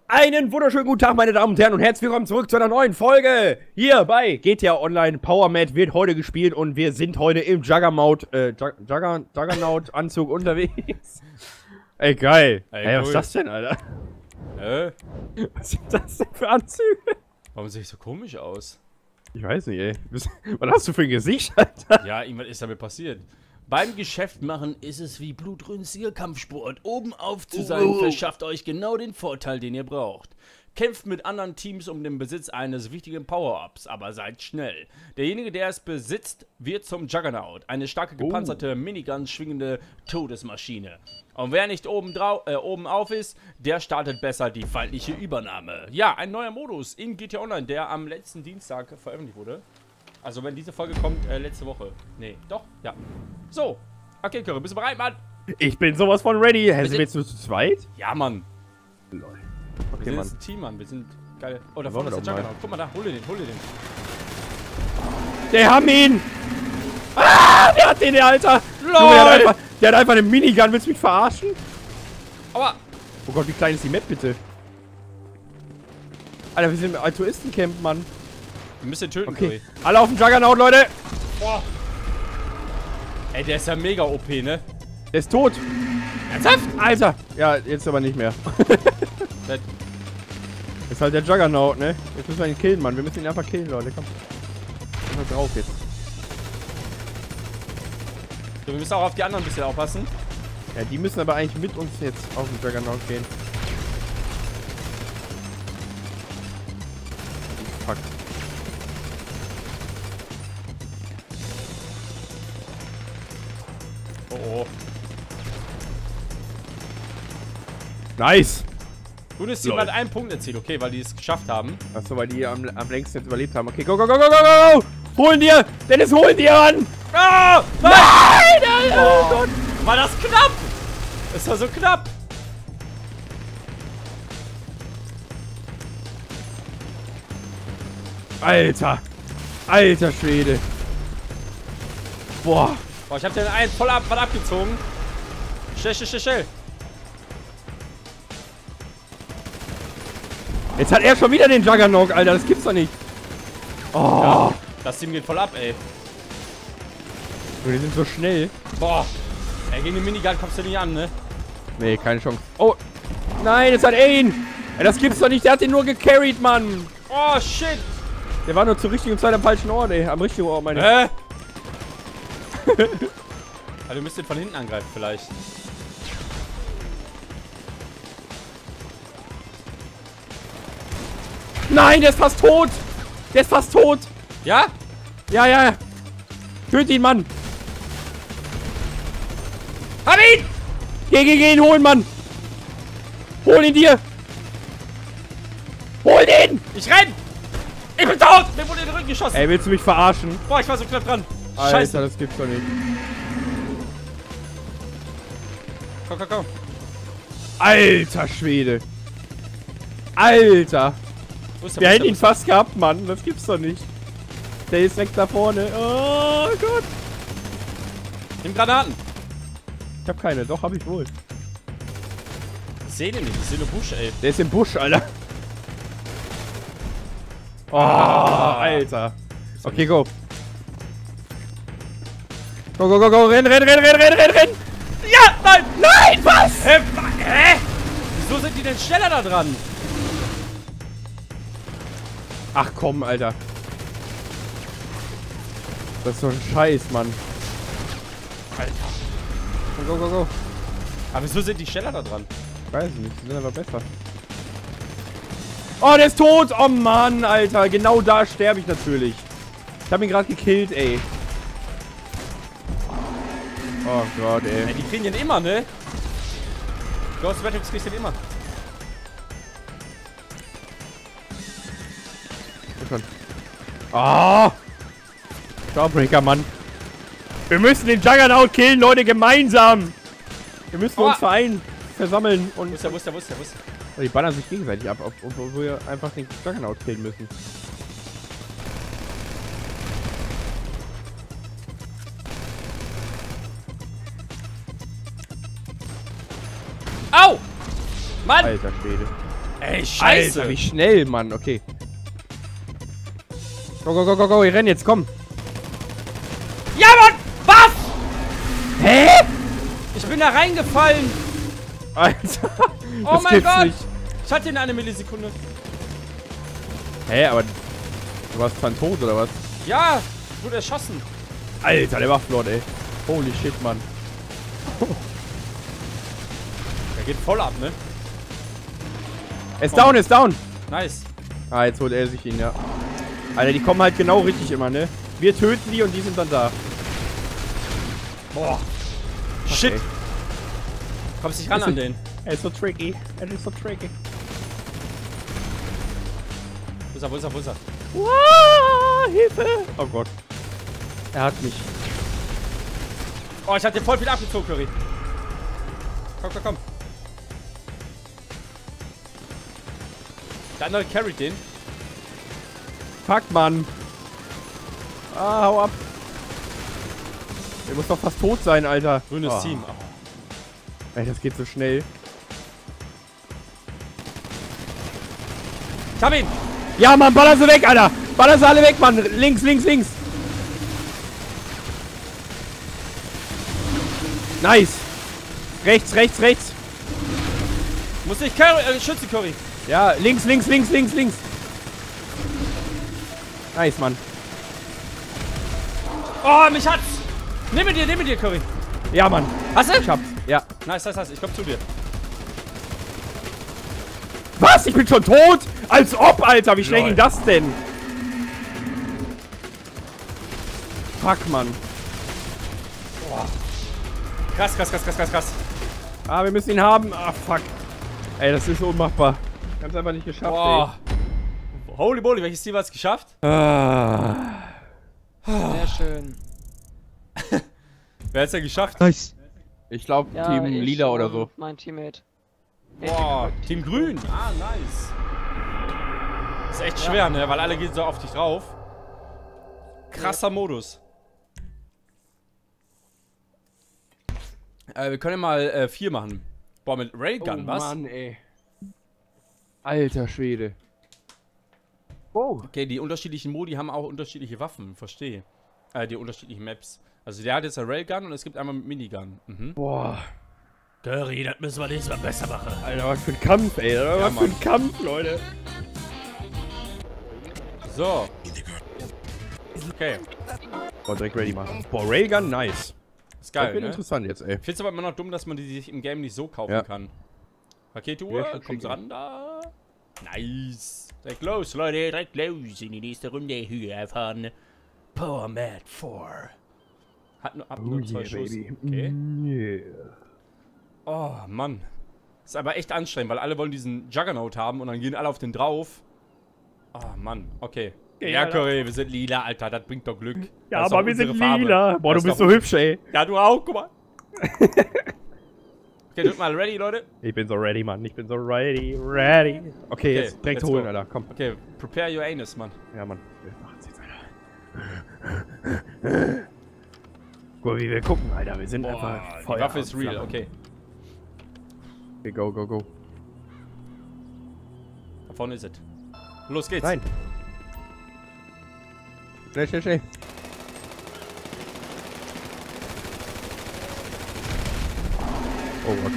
Einen wunderschönen guten Tag, meine Damen und Herren, und herzlich willkommen zurück zu einer neuen Folge hier bei GTA Online. Power Mad wird heute gespielt und wir sind heute im Juggernaut-Anzug unterwegs. Ey, geil. Ey, was ist das denn, Alter? Was sind das denn für Anzüge? Warum sehe ich so komisch aus? Ich weiß nicht, ey. Was hast du für ein Gesicht, Alter? Ja, irgendwas ist damit passiert. Beim Geschäft machen ist es wie blutrünstiger Kampfsport. Oben auf zu sein verschafft euch genau den Vorteil, den ihr braucht. Kämpft mit anderen Teams um den Besitz eines wichtigen Power-Ups, aber seid schnell. Derjenige, der es besitzt, wird zum Juggernaut. Eine starke gepanzerte Minigun schwingende Todesmaschine. Und wer nicht oben auf ist, der startet besser die feindliche Übernahme. Ja, ein neuer Modus in GTA Online, der am letzten Dienstag veröffentlicht wurde. Also wenn diese Folge kommt, letzte Woche. Nee, doch, ja. So, okay, Curry, bist du bereit, Mann? Ich bin sowas von ready. Sind wir jetzt nur zu zweit? Ja, Mann. Lol. Wir Okay, sind Mann. jetzt ein Team, Mann. Wir sind geil. Oh, da Wollen vorne wir ist der doch mal. Juggernaut. Guck mal da, hol dir den, hol dir den. Der haben ihn! Ah, der hat den, der Alter! LOL! Junge, der hat einfach eine Minigun. Willst du mich verarschen? Aua! Oh Gott, wie klein ist die Map, bitte? Alter, wir sind im Altruistencamp, Mann. Wir müssen den töten, Okay, Curry. alle auf den Juggernaut, Leute! Boah. Ey, der ist ja mega OP, ne? Der ist tot! Ernsthaft? Alter! Ja, jetzt aber nicht mehr. Der- Das ist halt der Juggernaut, ne? Jetzt müssen wir ihn killen, Mann. Wir müssen ihn einfach killen, Leute. Komm. Mal drauf jetzt. So, wir müssen auch auf die anderen ein bisschen aufpassen. Ja, die müssen aber eigentlich mit uns jetzt auf den Juggernaut gehen. Fuck. Oh, oh. Nice! Gutes Team Lol. hat einen Punkt erzielt, okay, weil die es geschafft haben. Achso, weil die am längsten jetzt überlebt haben. Okay, go, go, go, go, go, go, go! Holen dir! Dennis, holen dir an! Ah! Nein! Alter! Oh Gott! War das knapp? Es war so knapp! Alter! Alter Schwede! Boah! Boah, ich hab den einen voll abgezogen. Schnell, schnell, schnell, schnell. Jetzt hat er schon wieder den Juggernaut, Alter. Das gibt's doch nicht. Oh! Ja, das Team geht voll ab, ey. Die sind so schnell. Boah. Ey, gegen den Minigun kommst du nicht an, ne? Nee, keine Chance. Oh! Nein, jetzt hat er ihn! Ey, das gibt's doch nicht. Der hat den nur gecarried, Mann! Oh, shit! Der war nur zur richtigen Zeit am falschen Ort, ey. Am richtigen Ort, meine ich. Hä? Also, wir müssen den von hinten angreifen, vielleicht. Nein, der ist fast tot! Der ist fast tot! Ja? Ja, ja, ja. Töt ihn, Mann! Hab ihn! Geh ihn holen, Mann! Hol ihn dir! Hol den! Ich renn! Ich bin tot! Mir wurde in den Rücken geschossen! Ey, willst du mich verarschen? Boah, ich war so knapp dran. Alter, Scheiße. das gibt's doch nicht. Komm, komm, komm. Alter Schwede. Alter. Wo ist der? Wir Wo ist hätten der? ihn fast gehabt, Mann. Das gibt's doch nicht. Der ist direkt da vorne. Oh Gott. Nimm Granaten. Ich hab keine. Doch, hab ich wohl. Ich seh den nicht. Ich seh nur Busch, ey. Der ist im Busch, Alter. Oh, Alter. Okay, go. Go, go, go, go. Renn, renn, renn, renn, renn, renn, renn. Ja! Nein! Nein, was? Hä? Wieso sind die denn schneller da dran? Ach komm, Alter. Das ist so ein Scheiß, Mann. Alter. Go, go, go. Aber wieso sind die schneller da dran? Weiß ich nicht, die sind aber besser. Oh, der ist tot! Oh Mann, Alter. Genau da sterbe ich natürlich. Ich hab ihn gerade gekillt, ey. Oh Gott, ey. Ey, die kriegen den immer, ne? Ghost Rettings kriegst den immer. Schon. Oh! Starbreaker, Mann. Wir müssen den Juggernaut killen, Leute, gemeinsam. Wir müssen uns versammeln und... Wo ist der, wo ist der, wo ist der, wo ist der? Die ballern sich gegenseitig ab, obwohl wir einfach den Juggernaut killen müssen. Au! Mann! Alter Schwede. Ey, scheiße. Alter, wie schnell, Mann. Okay. Go, go, go, go, go. Ich renn jetzt, komm. Ja, Mann! Was? Hä? Ich bin da reingefallen. Alter. Oh das mein gibt's Gott. nicht. Ich hatte ihn eine Millisekunde. Hä, aber du warst dann tot, oder was? Ja, ich wurde erschossen. Alter, der Waffenlord, ey. Holy shit, Mann. Der geht voll ab, ne? Er ist down, er ist down. Nice. Ah, jetzt holt er sich ihn, ja. Alter, die kommen halt genau richtig immer, ne? Wir töten die und die sind dann da. Boah. Shit. Okay. Kommst nicht ran an den. Er ist so tricky. Er ist so tricky. Wo ist er, wo ist er, wo ist er? Wow, Hilfe! Oh Gott. Er hat mich. Oh, ich hab den voll viel abgezogen, Curry. Komm, komm, komm. Der andere carried den. Fuck, Mann. Ah, hau ab. Der muss doch fast tot sein, Alter. Grünes Team. Oh. Ey, das geht so schnell. Ich hab ihn! Ja, Mann, baller sie weg, Alter. Baller sie alle weg, Mann. Links, links, links. Nice. Rechts, rechts, rechts. Muss nicht Curry, schützen, Curry. Ja, links, links, links, links, links. Nice, Mann. Oh, mich hat's! Nimm mit dir, Curry. Ja, Mann. Hast du? Ich hab's. Ja. Nice, nice, nice. Ich komm zu dir. Was? Ich bin schon tot? Als ob, Alter. Wie schnell Lol. ging das denn? Fuck, Mann. Krass, krass, krass, krass, krass, krass. Ah, wir müssen ihn haben. Ah, fuck. Ey, das ist unmachbar. Wir haben es einfach nicht geschafft, Boah. Holy moly, welches Team hat's geschafft? ey. Ah. Sehr schön. Wer hat's denn geschafft? Nice. Ich glaube, Ja, Team ich Lila oder und so. Mein Teammate. Boah, Team Grün. Ah, nice. Ist echt schwer, ne? Weil alle gehen so auf dich drauf. Krasser Modus. Wir können ja mal 4 machen. Boah, mit Railgun, was? Mann, ey. Alter Schwede. Oh. Okay, die unterschiedlichen Modi haben auch unterschiedliche Waffen, verstehe. Die unterschiedlichen Maps. Also der hat jetzt eine Railgun und es gibt einmal mit Minigun. Mhm. Boah. Curry, das müssen wir nächstes Mal besser machen. Alter, was für ein Kampf, ey. Alter, was für ein Kampf, Leute. So. Okay. Boah, direkt ready machen. Boah, Railgun, nice. Ist Das geil, wird ne? interessant jetzt, ey. Ich find's aber immer noch dumm, dass man die sich im Game nicht so kaufen Ja. kann. Raketuhr, Ja, schon kommt's schick, ran da. Nice. Direkt los, Leute, direkt los in die nächste Runde hier fahren. Power Mad 4. Hat nur 2 Schuss. Okay. Yeah. Oh, Mann. Ist aber echt anstrengend, weil alle wollen diesen Juggernaut haben und dann gehen alle auf den drauf. Oh, Mann. Okay. Ja, Curry, wir sind lila, Alter. Das bringt doch Glück. Ja, Das ist aber doch wir sind unsere Farbe. lila. Boah, Das du ist bist doch so hübsch, ey. Ja, du auch, guck mal. Okay, drück mal ready, Leute. Ich bin so ready, Mann. Ich bin so ready. Ready. Okay, jetzt direkt let's holen, go. Alter. Komm. Okay, prepare your anus, Mann. Ja, Mann. Wir machen's jetzt, Alter. Guck mal, wie wir gucken, Alter. Wir sind einfach Die Feuer Waffe ist und real, Flamme. okay. Okay, go, go, go. Da vorne ist es. Los geht's. Nein. Schnell, schnell, schnell. Oh Gott.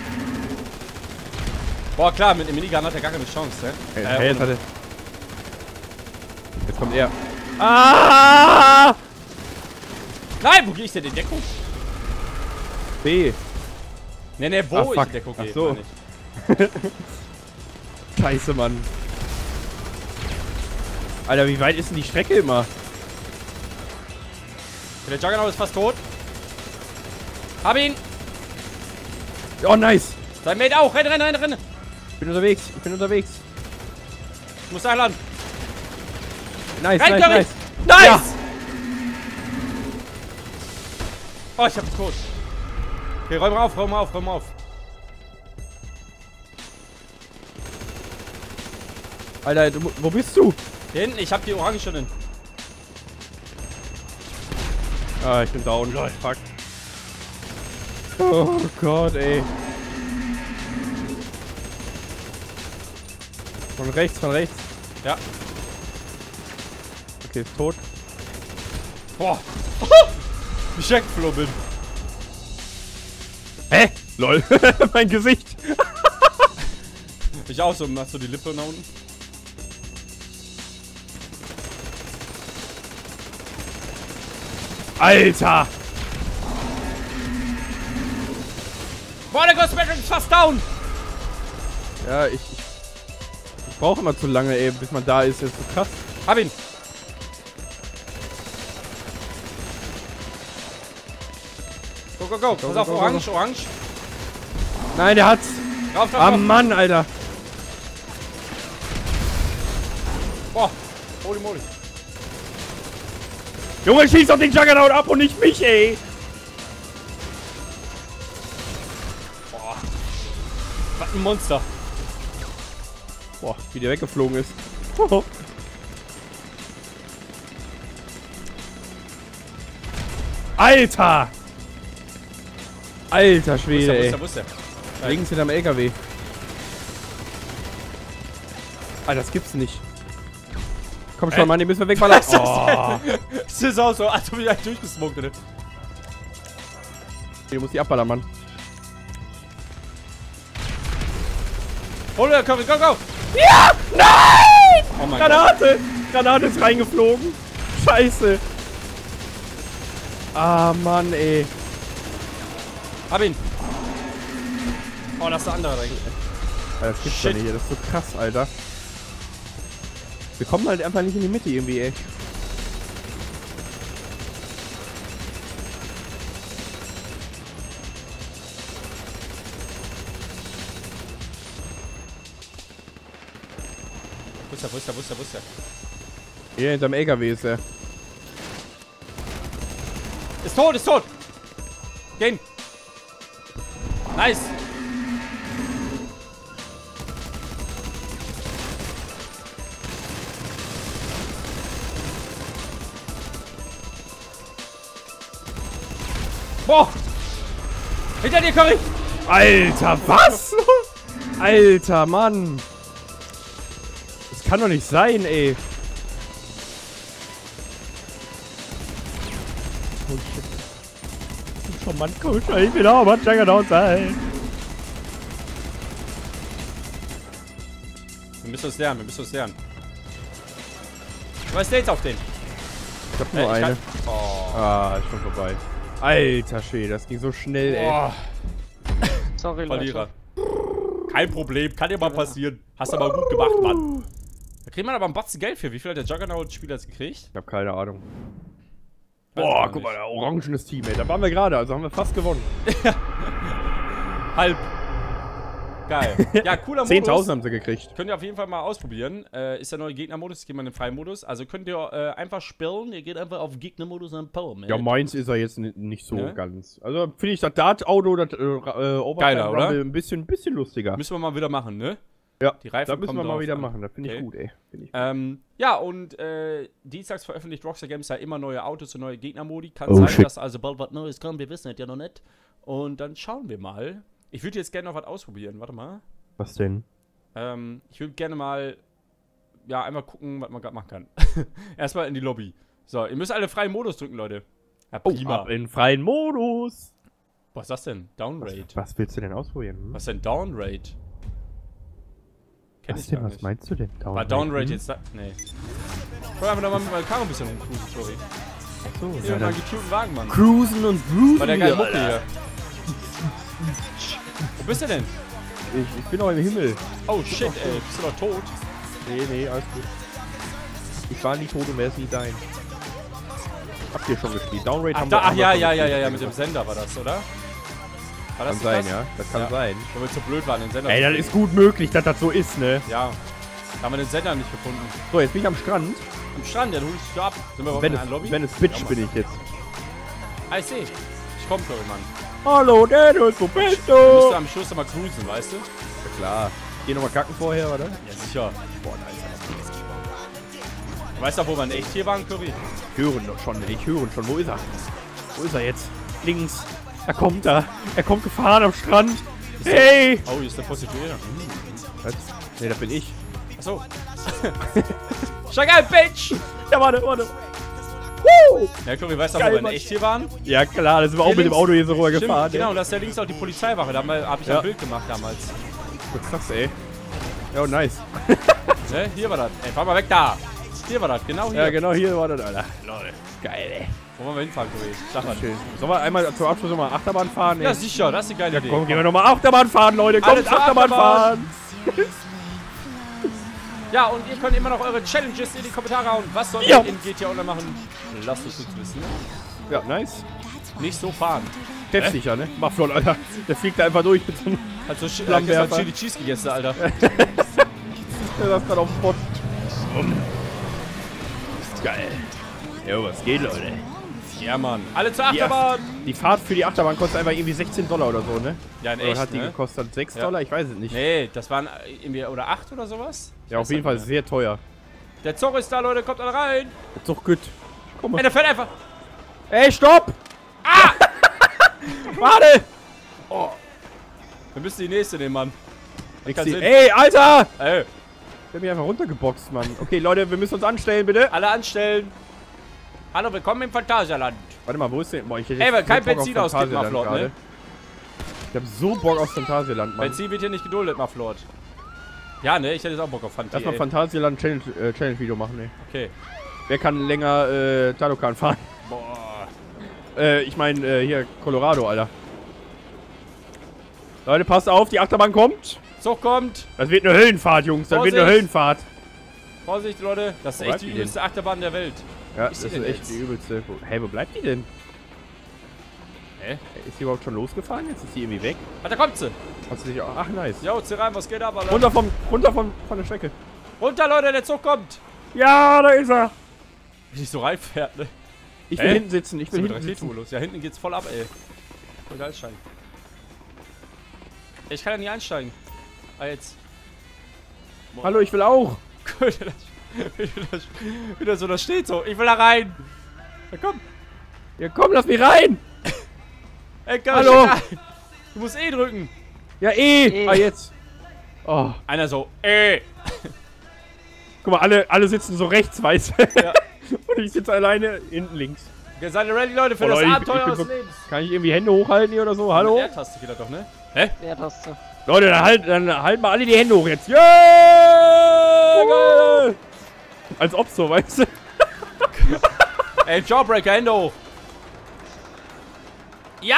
Boah, klar, mit dem Minigun hat er gar keine Chance, ne? Hey, jetzt hat er. Jetzt kommt er. Ah! Nein, wo gehe ich denn in Deckung? B. Ne, wo Ah, ich fuck. in Deckung Ach gehe. so. meine ich. Scheiße, Mann. Alter, wie weit ist denn die Strecke immer? Der Juggernaut ist fast tot. Hab ihn! Oh, nice. Sein Mate auch! Renn, renn, renn, renn! Ich bin unterwegs. Ich bin unterwegs. Ich muss da lang. Nice, Renn, nice, Curry! nice. Nice! Ja. Oh, ich hab's tot. Okay, räum auf, räum auf, räum auf. Alter, du, wo bist du? Hier hinten, ich hab die Orangenen. Ah, ich bin down. Lol, fuck. Oh Gott, ey. Von rechts, von rechts. Ja. Okay, ist tot. Boah. Wie ich weggeflogen bin. Hä? Lol. Mein Gesicht. Ich auch so, machst du die Lippe nach unten? Alter! Boah, der Ghost Magic ist fast down! Ja, ich brauche immer zu lange, ey, bis man da ist. Das ist so krass. Hab ihn! Go, go, go! Pass auf, go, orange, orange! Nein, der hat's! Drauf, drauf, Ah, drauf! Mann, Alter! Boah! Holy moly! Junge, schieß doch den Juggernaut ab und nicht mich, ey! Boah! Was ein Monster! Boah, wie der weggeflogen ist. Alter! Alter Schwede, ey. Wo ist der? Links hinterm LKW. Alter, das gibt's nicht. Komm schon, Mann, den müssen wir wegballern. Oh. Das ist auch so, als ob ich eigentlich durchgesmoked hätte. Du musst die abballern, Mann. Hol dir, Curry, go, go! Ja! Nein! Oh mein Gott. Granate! Granate ist reingeflogen. Scheiße. Ah, Mann, ey. Hab ihn! Oh, das ist der andere eigentlich. Alter, das gibt's doch Shit. nicht, das ist so krass, Alter. Wir kommen halt einfach nicht in die Mitte irgendwie, ey. Wo ist der, wo ist der, wo ist der, wo ist der? Hier hinterm LKW ist er. Ist tot, ist tot! Gehen! Nice! Boah! Hinter dir, Curry! Alter, was? Alter, Mann. Das kann doch nicht sein, ey. Oh shit. Oh Mann, komm schon, ich will auch mal Juggernaut sein. Wir müssen uns lernen, wir müssen uns lernen. Was ist jetzt auf den? Ich hab nur eine. Oh. Ah, ist schon vorbei. Alter Schwede, das ging so schnell, ey. Boah. Sorry, Verlierer. Leute. Kein Problem, kann dir mal passieren. Hast aber gut gemacht, Mann. Da kriegt man aber ein Batzen Geld für. Wie viel hat der Juggernaut-Spieler jetzt gekriegt? Ich hab keine Ahnung. Weiß Boah, man guck nicht. mal, da orangenes Team, ey. Da waren wir gerade, also haben wir fast gewonnen. Halb. Geil. Ja, cooler Modus. 10.000 haben sie gekriegt. Könnt ihr auf jeden Fall mal ausprobieren. Ist der neue Gegnermodus. Ich gehe mal in den Freimodus. Also könnt ihr einfach spielen. Ihr geht einfach auf Gegnermodus und Power Mode. Ja, meins ist er jetzt nicht so Ne? ganz. Also finde ich das Dart-Auto, das Overtime Geiler, oder? Rumble ein bisschen lustiger. Müssen wir mal wieder machen, ne? Ja, Die Reifen da müssen kommen wir mal drauf wieder an. machen. Das finde ich Okay. gut, ey. Find ich gut. Ja, und dienstags veröffentlicht Rockstar Games ja immer neue Autos und neue Gegnermodi. Kann Oh, sein, shit. dass also bald was Neues kommt. Wir wissen es ja noch nicht. Und dann schauen wir mal. Ich würde jetzt gerne noch was ausprobieren. Warte mal. Was denn? Ich würde gerne mal, ja, einmal gucken, was man gerade machen kann. Erstmal in die Lobby. So, ihr müsst alle freien Modus drücken, Leute. Ja, prima. Ab in freien Modus. Was ist das denn? Downrate. Was willst du denn ausprobieren? Hm? Was ist denn Downrate? Kenn Was ich denn? gar Was nicht. meinst du denn? War Downrate jetzt da? Nee. Ich wollte einfach nochmal mit meinem Karren ein bisschen rumcruisen, sorry. So, Hier mit meinem getunten Wagen, Mann. Cruisen und Bruisen. War der geile Mucke Alter. hier. Wo bist du denn? Ich bin noch im Himmel. Oh shit, ey. Bist du doch tot? Nee, alles gut. Ich war nie tot und werde es nie sein. Habt ihr schon gespielt? Downrate haben wir Ach ja, schon ja, gespielt. mit dem Sender war das, oder? War das Kann nicht sein, das? ja. Das kann Ja. sein. Weil wir zu blöd waren, den Sender Ey, zu das finden. ist gut möglich, dass das so ist, ne? Ja. Da haben wir den Sender nicht gefunden. So, jetzt bin ich am Strand. Am Strand, ja, du holst dich ab. Sind wir überhaupt Wenn in einer Lobby? es Bitch Ja, Mann. bin ich jetzt. Ah, ich seh. Ich komm, Chloe, Mann. Hallo, Dennis, wo bist Du musst du? am Schluss nochmal cruisen, weißt du? Ja, klar. Geh nochmal kacken vorher, oder? Ja, sicher. Boah, nice. Du weißt doch, wo wir in echt hier waren, Chloe? Ich höre ihn doch schon, ich höre ihn schon. Wo ist er? Wo ist er jetzt? Links. Da kommt er. Er kommt gefahren am Strand. Hey! Oh, hier ist der Prostituierte. Was? Ne, das bin ich. Achso. Steig ein, Bitch! Ja, warte. Ja, Chloe, weißt du, Geil, wo wir in Mann. echt hier waren? Ja, klar, da sind wir auch Hier mit dem links. Auto hier so rüber Stimmt, gefahren. genau, und da ist ja links auch die Polizeiwache. Da hab ich Ja. ein Bild gemacht damals. Was ist das, ey? Ja, nice. Ne? Hier war das. Ey, fahr mal weg da. Hier war das, genau hier. Ja, genau hier war das, Alter. Leute. Geil, ey. Wo wollen wir hinfahren, Chloe? Sag mal. Schön. Sollen wir einmal zum Abschluss nochmal Achterbahn fahren? Ja, ey? sicher, das ist eine geile Idee. Komm, gehen wir nochmal Achterbahn fahren, Leute. Alle Kommt, zur Achterbahn Achterbahn. fahren. Ja, und ihr könnt immer noch eure Challenges in die Kommentare hauen. Was sollt Ja. ihr in GTA Online machen? Lasst es uns wissen. Ja, nice. Nicht so fahren. Treffsicher, ne? Mach flott, Alter. Der fliegt da einfach durch mit so einem... Also Flammenwerfer. gestern Chili Cheese gegessen, Alter. Der saß gerade auf dem Spot. Geil. Jo, was geht, Leute? Ja, Mann. Alle zur Achterbahn. Die Fahrt für die Achterbahn kostet einfach irgendwie $16 oder so, ne? Ja, in Oder echt, hat die ne? gekostet? $6? Ja. Ich weiß es nicht. Nee, das waren irgendwie, oder 8 oder sowas? Ja, auf jeden Fall sehr teuer. Der Zug ist da, Leute, kommt alle rein. Ist doch gut. Guck Ey, mal. der fährt einfach. Ey, stopp! Ah! Warte! Wir müssen die nächste nehmen, Mann. Nix keinen die- Sinn. Ey, Alter! Ey, Der hat mich einfach runtergeboxt, Mann. Okay, Leute, wir müssen uns anstellen, bitte. alle anstellen. Hallo, willkommen im Phantasialand. Warte mal, wo ist denn? Boah, ich hätte Ey, jetzt weil kein so Bock Benzin auf ausgibt, Phantasialand Mufflot, ne? gerade. Ich hab so Bock auf Phantasialand, Mann. Benzin wird hier nicht geduldet, Mufflot. Ja, ne, ich hätte jetzt auch Bock auf Fanti. Lass mal ey. Phantasialand Challenge-Video machen, ey. Okay. Wer kann länger Talokan fahren? Boah. Ich meine, hier, Colorado, Alter. Leute, passt auf, die Achterbahn kommt. Zug kommt. Das wird eine Höllenfahrt, Jungs. Das wird eine Vorsicht. Höllenfahrt. Vorsicht, Leute. Das ist Wo echt bleibt die die denn? übelste Achterbahn der Welt. Ja, Ich das seh ist den echt jetzt. die übelste. Hey, wo bleibt die denn? Hä? Ist die überhaupt schon losgefahren? Jetzt ist die irgendwie weg. Ah, da kommt sie. Hat sie sich auch... Ach, nice. Jo, zieh rein, was geht ab, Alter? Runter von der Strecke. Runter, Leute, der Zug kommt. Ja, da ist er. Wie sich so reinfährt, ne? Ich will Hä? hinten sitzen. Ich will Mit hinten sitzen. los. Ja, hinten geht's voll ab, ey. Voll geil einsteigen. Ich kann ja nicht einsteigen. Ah, jetzt. Hallo, ich will auch. Wieder so, das steht so. Ich will da rein. Ja, komm. Ja, komm, lass mich rein. Ey, komm, Hallo. steig ein. Du musst E drücken. Ja, Eh. Ah, jetzt. Oh. Einer so, E. Guck mal, alle sitzen so rechts, weißt du? Ja. Und ich sitze alleine hinten links. Okay, seid ihr ready, Leute, für Oh, das Leute, ich Abenteuer bin eures so- Lebens? Kann ich irgendwie Hände hochhalten hier oder so? Hallo? Mit R-Taste geht das doch, ne? Hä? Leertaste. Leute, dann halten wir alle die Hände hoch jetzt. Yeah! Geil! Als ob so, weißt du? Ey, Jawbreaker, Hände hoch. Ja!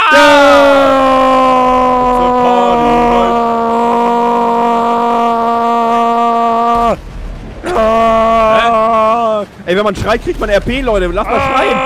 Ey, wenn man schreit, kriegt man RP, Leute. Lass mal schreien.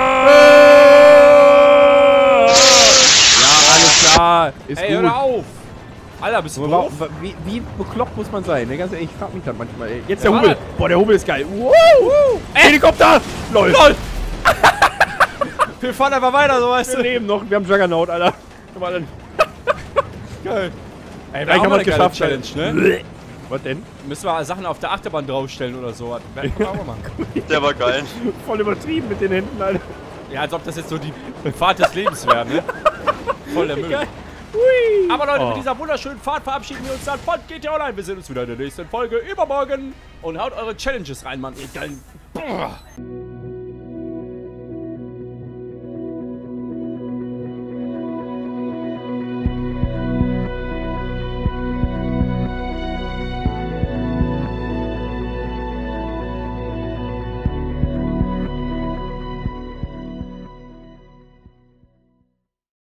Ja, alles klar. Ist Ey, hör gut. doch auf. Alter, bist du Aber doof? wie bekloppt muss man sein? Ne? Ganz ehrlich, ich frag mich das manchmal. Ey. Jetzt Ja, der Hubel. warte. Boah, der Hubel ist geil. Wow. Helikopter. Lol. LOL! Wir fahren einfach weiter, so weißt Wir du. leben noch. Wir haben Juggernaut, Alter. Guck mal dann. Geil. Ey, Gleich haben wir es geschafft. Challenge, ne? Bleh. Was denn? Müssen wir Sachen auf der Achterbahn draufstellen oder so. Werden wir auch mal machen. Der war geil. Voll übertrieben mit den Händen, Alter. Ja, als ob das jetzt so die Fahrt des Lebens wäre, ne? Voll der Müll. Geil. Hui. Aber Leute, Oh. mit dieser wunderschönen Fahrt verabschieden wir uns dann von GTA Online. Wir sehen uns wieder in der nächsten Folge übermorgen. Und haut eure Challenges rein, Mann, ihr geilen...